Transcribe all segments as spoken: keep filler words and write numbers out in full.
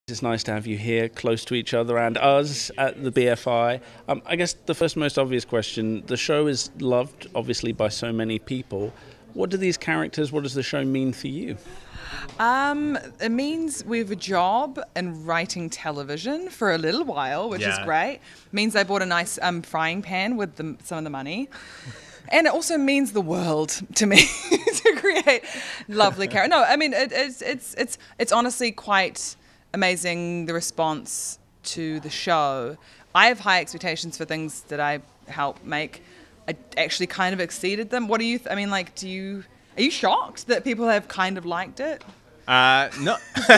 It's nice to have you here, close to each other and us at the B F I. Um, I guess the first most obvious question, the show is loved, obviously, by so many people. What do these characters, what does the show mean for you? Um, it means we have a job in writing television for a little while, which Yeah. is great. It means I bought a nice um, frying pan with the, some of the money. And it also means the world to me to create lovely characters. No, I mean, it, it's, it's, it's, it's honestly quite amazing, the response to the show. I have high expectations for things that I help make. I actually kind of exceeded them. What do you, th- I mean, like, do you, are you shocked that people have kind of liked it? Uh, no.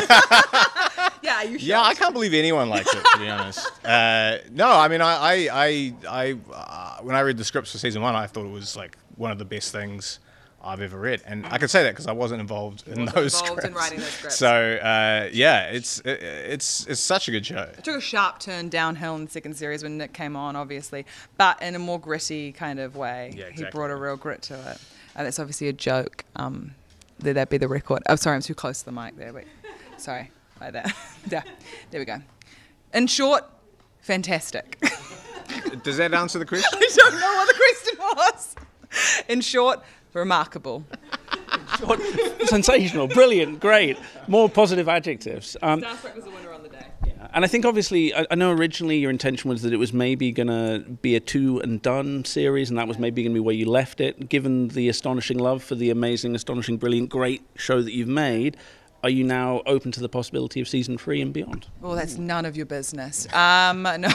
Yeah, are you shocked? Yeah, I can't believe anyone likes it, to be honest. Uh, no, I mean, I, I, I, I uh, when I read the scripts for season one, I thought it was like one of the best things I've ever read, and I can say that because I wasn't involved in those involved scripts. in writing those scripts. So uh, yeah, it's it, it's it's such a good show. It took a sharp turn downhill in the second series when Nick came on, obviously, but in a more gritty kind of way. Yeah, He exactly. brought a real grit to it. And that's obviously a joke. Um, let that be the record. Oh, sorry, I'm too close to the mic there. Wait, sorry, like that. there, there we go. In short, fantastic. Does that answer the question? I don't know what the question was. In short, remarkable. Short, sensational, brilliant, great. More positive adjectives. Um, Starstruck was the winner on the day. and I think obviously, I, I know originally your intention was that it was maybe going to be a two and done series, and that was maybe going to be where you left it. Given the astonishing love for the amazing, astonishing, brilliant, great show that you've made, are you now open to the possibility of season three and beyond? Well, that's none of your business. Um, no.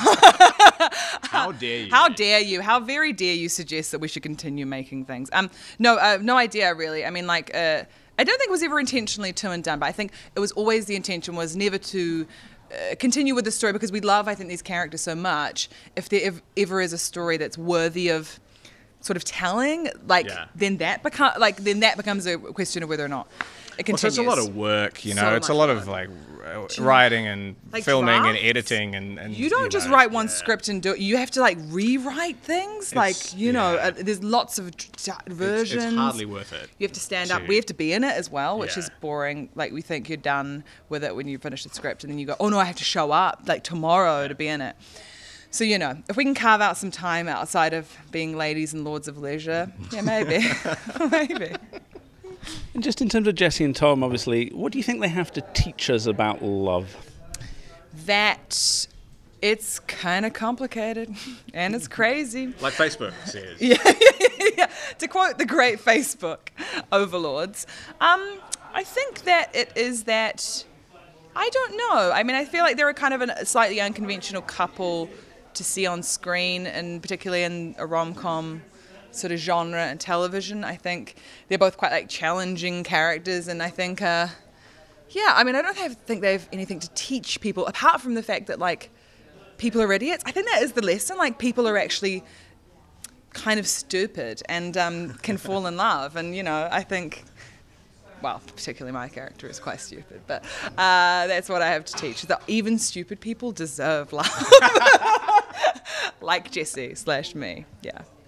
How dare you? How dare you? How very dare you suggest that we should continue making things? Um, no, uh, no idea really. I mean, like, uh, I don't think it was ever intentionally two and done, but I think it was always the intention was never to uh, continue with the story because we love, I think, these characters so much. If there ev- ever is a story that's worthy of sort of telling, like, Yeah. then that become like then that becomes a question of whether or not it Well, so continues. it's a lot of work, you know. So it's a much lot of work. like uh, writing and Like filming and drafts? editing and, and You don't just know, write one yeah. script and do it. You have to like rewrite things. Like, It's- you know, yeah. uh, there's lots of d- d- versions. It's, it's hardly worth it. You have to stand up. to- We have to be in it as well, which Yeah. is boring. Like, we think you're done with it when you finish the script, and then you go, oh no, I have to show up like tomorrow to be in it. So, you know, if we can carve out some time outside of being ladies and lords of leisure, yeah, maybe. Maybe. And just in terms of Jesse and Tom, obviously, what do you think they have to teach us about love? That it's kind of complicated and it's crazy. Like Facebook says. Yeah, yeah, yeah. To quote the great Facebook overlords, um, I think that it is that, I don't know. I mean, I feel like they're a kind of a slightly unconventional couple to see on screen, and particularly in a rom-com sort of genre and television. I think they're both quite like challenging characters, and I think, uh, yeah, I mean, I don't have, think they have anything to teach people apart from the fact that like people are idiots. I think that is the lesson. Like, people are actually kind of stupid and um, can fall in love, and you know, I think. Well, particularly my character is quite stupid, but uh, that's what I have to teach. That even stupid people deserve love, like Jessie slash me. Yeah.